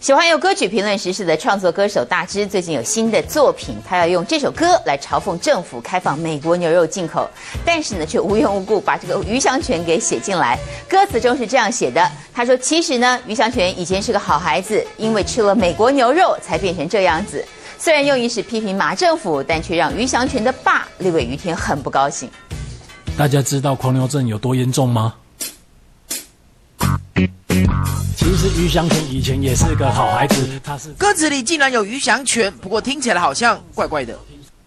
喜欢用歌曲评论时事的创作歌手大芝最近有新的作品，他要用这首歌来嘲讽政府开放美国牛肉进口，但是呢，却无缘无故把这个余祥全给写进来。歌词中是这样写的：他说，其实呢，余祥全以前是个好孩子，因为吃了美国牛肉才变成这样子。虽然用意是批评马政府，但却让余祥全的爸立委于天很不高兴。 大家知道狂牛症有多严重吗？其实余祥全以前也是个好孩子，他是歌词里竟然有余祥全，不过听起来好像怪怪的。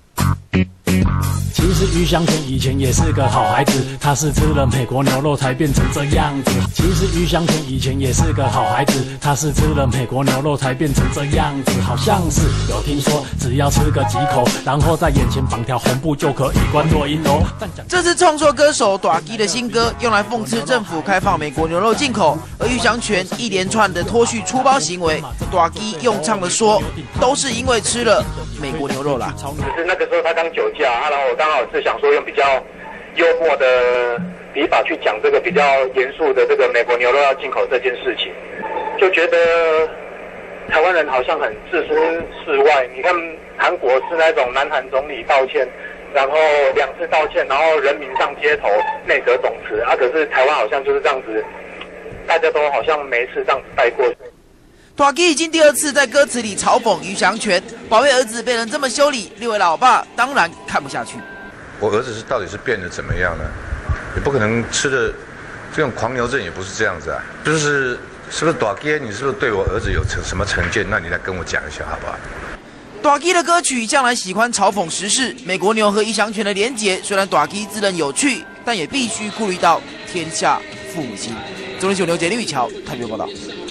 其实余祥全以前也是个好孩子，他是吃了美国牛肉才变成这样子。其实余祥全以前也是个好孩子，他是吃了美国牛肉才变成这样子。好像是有听说，只要吃个几口，然后在眼前绑条红布就可以关落音哦。 这是创作歌手大基的新歌，用来讽刺政府开放美国牛肉进口，而余祥全一连串的脱序出包行为，大基用唱的说，都是因为吃了美国牛肉啦。 只是那个时候他刚酒驾，然后我刚好是想说用比较幽默的笔法去讲这个比较严肃的这个美国牛肉要进口这件事情，就觉得台湾人好像很置身事外。你看韩国是那种南韩总理道歉，然后2次道歉，然后人民上街头，内阁总辞啊，可是台湾好像就是这样子，大家都好像没事这样子带过。 大基已经第2次在歌词里嘲讽余祥全，宝贝儿子被人这么修理，立委老爸当然看不下去。 我儿子到底是变得怎么样呢？也不可能吃的这种狂牛症也不是这样子啊，是不是大基？你是不是对我儿子有什么成见？那你来跟我讲一下好不好？ 大基的歌曲向来喜欢嘲讽时事，美国牛和余祥全的连结，虽然大基自认有趣，但也必须顾虑到天下父母心。中天新闻刘杰、林宇桥台北报道。